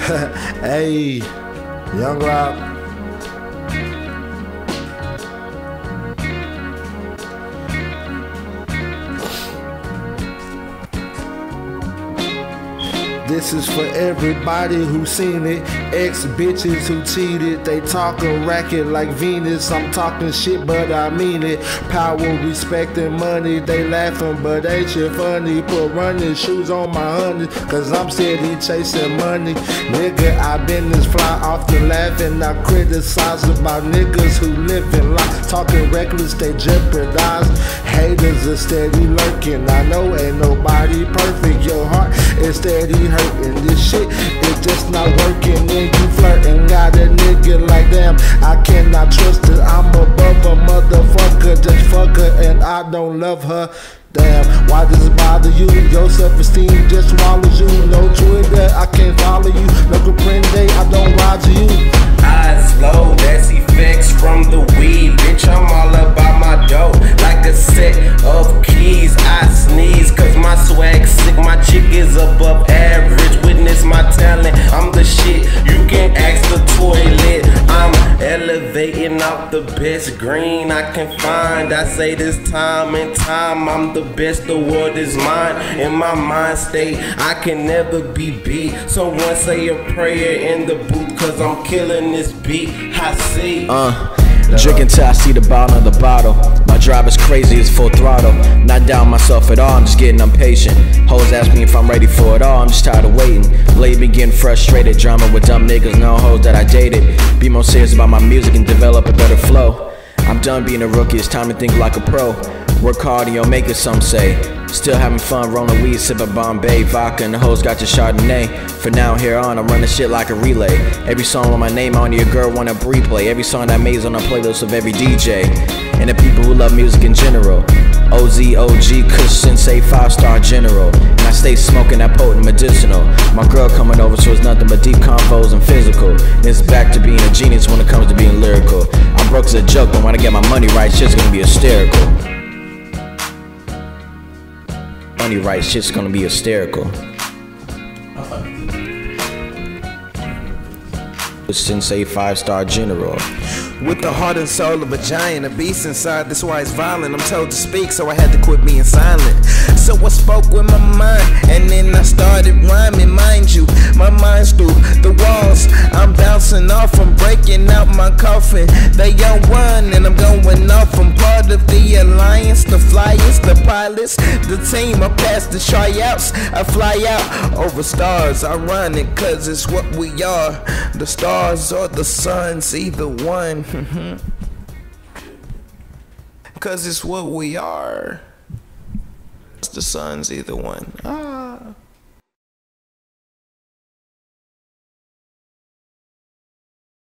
Hey, Young Rob. This is for everybody who seen it. Ex-bitches who cheated. They talk a racket like Venus. I'm talking shit, but I mean it. Power, respect, and money. They laughing, but ain't shit funny. Put running shoes on my honey, cause I'm steady chasing money. Nigga, I been this fly off the laughing. I criticize about niggas who living life. Talking reckless, they jeopardize. Haters are steady lurking. I know ain't nobody perfect. Your heart is steady hurting. This shit is just not working. When you flirting, got a nigga like damn, I cannot trust it. I'm above a motherfucker, just fuck her, and I don't love her. Damn, why does it bother you? Your self-esteem just swallows you. No Twitter, I can't follow you. No comprende, I don't ride to you. Eyes low, that's effects from the weed. Bitch, I'm all about my dough, like a set of keys. I sneeze, cause my swag sick. My chick is above average. Witness my talent, I'm the shit. You can ask the toilet. I'm elevating out the best green I can find. I say this time and time, I'm the best, the world is mine. In my mind state, I can never be beat. Someone say a prayer in the booth, cause I'm killing this beat. I see. Drinking till I see the bottom of the bottle. My drive is crazy, it's full throttle. Not down myself at all, I'm just getting impatient. Hoes ask me if I'm ready for it all, I'm just tired of waiting. Lately been getting frustrated, drama with dumb niggas, no hoes that I dated. Be more serious about my music and develop a better flow. I'm done being a rookie, it's time to think like a pro. Work hard and you'll make it, some say. Still having fun, rolling weed, sipping Bombay vodka, and the hoes got your Chardonnay. For now, here on, I'm running shit like a relay. Every song with my name on, your girl want a replay. Every song that made on a playlist of every DJ. And the people who love music in general. OZ, OG, Kush, Sensei, 5-star general. And I stay smoking that potent medicinal. My girl coming over, so it's nothing but deep convos and physical. And it's back to being a genius when it comes to being lyrical. I'm broke as a joke, but when I get my money right, shit's gonna be hysterical. Money right, shit's gonna be hysterical. Sensei, 5-star general. With the heart and soul of a giant, a beast inside, that's why it's violent. I'm told to speak, so I had to quit being silent. So I spoke with my mind, and then I started rhyming. Mind you, my mind's through the walls. I'm bouncing off, I'm breaking out my coffin. They all run, and I'm going off. I'm part of the alliance, the flyers, the pilots, the team. I pass the tryouts, I fly out over stars. I run it, cause it's what we are. The stars or the suns, either one. Cause it's what we are. It's the suns, either one.